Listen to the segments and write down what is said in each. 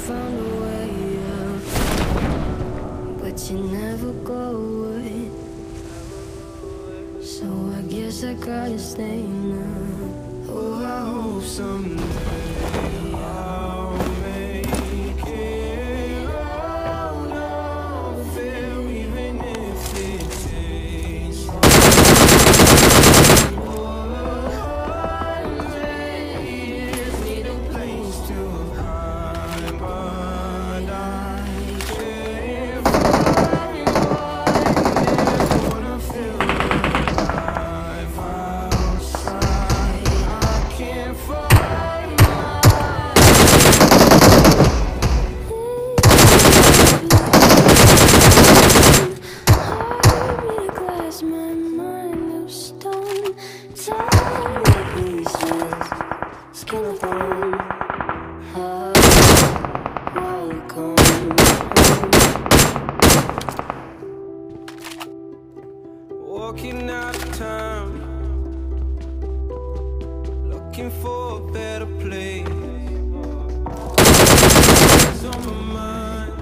found a way out, but you never go away. So I guess I gotta stay now. Oh, I hope someday I'll make it out of there, even if it takes years. Need a place to hide, but I can't find one. Wanna feel alive outside. I can't find heart made of glass, my mind of stone. Tiny pieces, skin of bone. Welcome home. Walking out of town, looking for a better place. It's on my mind.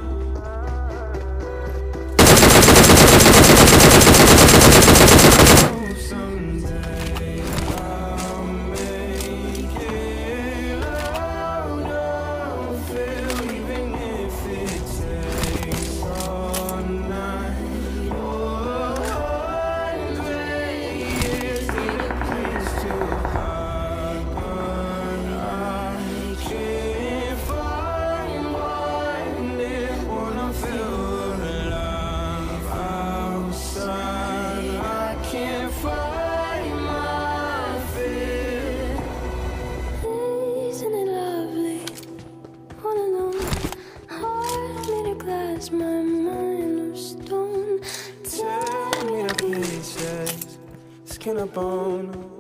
Oh, someday I'll make it out of here, even if it takes all night or 100 years. Need a place to hide, but I can't find one. Wanna feel alive outside. I can't find my fear. Isn't it lovely? All alone, heart made of glass, my mind of stone. Tiny pieces, skin of bone.